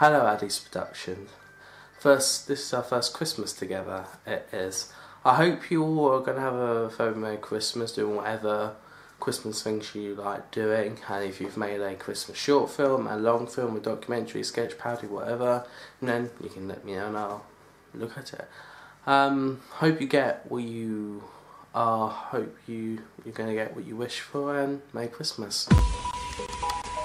Hello Addie's Productions. This is our first Christmas together, it is. I hope you all are going to have a very Merry Christmas, doing whatever Christmas things you like doing. And if you've made a Christmas short film, a long film, a documentary, sketch, parody, whatever, then you can let me know and I'll look at it. Hope you get what you are, hope you're going to get what you wish for, and Merry Christmas.